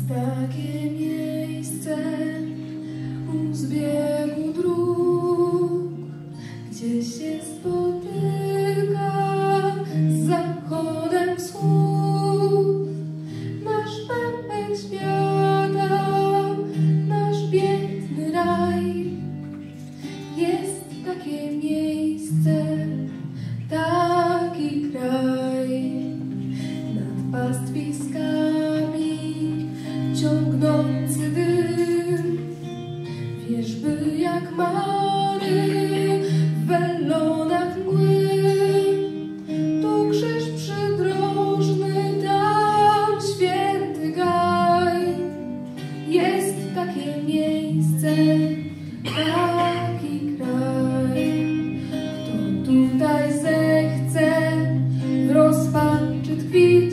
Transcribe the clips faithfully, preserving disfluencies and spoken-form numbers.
takie miejsce u zbiegu dróg, gdzie się spotyka z zachodem wschód. Nasz pępek świata, nasz piękny raj. Jest takie miejsce, taki kraj. Nad pastwiskami ciągnący dym, wierzby jak mary w welonach mgły. Tu krzyż przydrożny, tam święty gaj. Jest takie miejsce, taki kraj. Kto tutaj zechce w rozpaczy tkwić,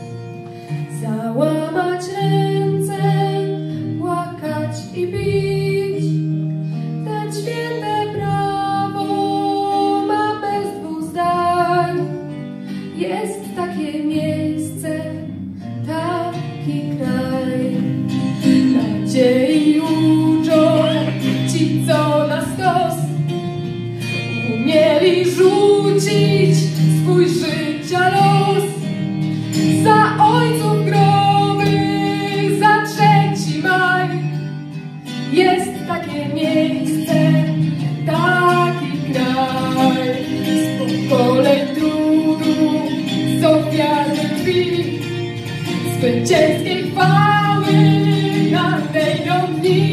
załamać ręce, płakać i bić, ten święte prawo ma bez dwóch zdań. Jest takie miejsce, taki kraj. Nadziei uczą ci, co na stos umieli rzucić swój życia los. Za ojców groby, za trzeci maj. Jest takie miejsce, taki kraj. Z pokoleń trudu, z ofiar krwi, zwycięskiej chwały nadejdą dni.